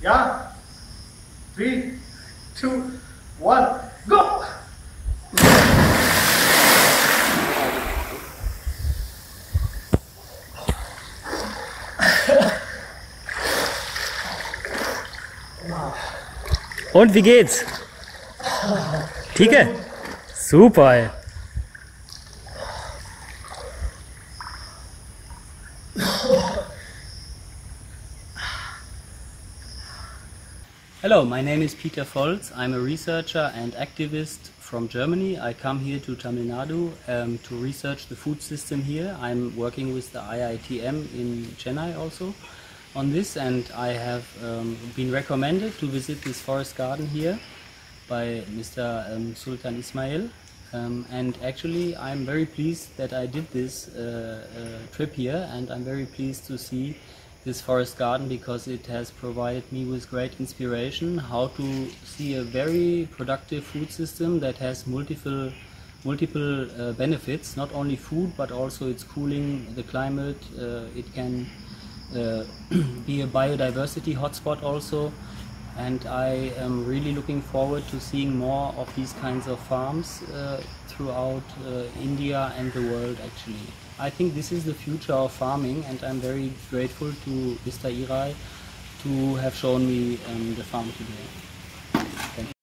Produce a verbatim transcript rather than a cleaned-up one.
Ja? Three, two, one, go! Und wie geht's? Tike? Super. Hello, my name is Peter Volz. I'm a researcher and activist from Germany. I come here to Tamil Nadu um, to research the food system here. I'm working with the I I T M in Chennai also on this, and I have um, been recommended to visit this forest garden here by Mister Um, Sultan Ismail. Um, and actually I'm very pleased that I did this uh, uh, trip here, and I'm very pleased to see this forest garden because it has provided me with great inspiration how to see a very productive food system that has multiple multiple uh, benefits, not only food but also it's cooling the climate, uh, it can uh, be a biodiversity hotspot also, and I am really looking forward to seeing more of these kinds of farms uh, throughout uh, India and the world actually. I think this is the future of farming, and I'm very grateful to Mister Irai to have shown me um, the farm today. Thank you.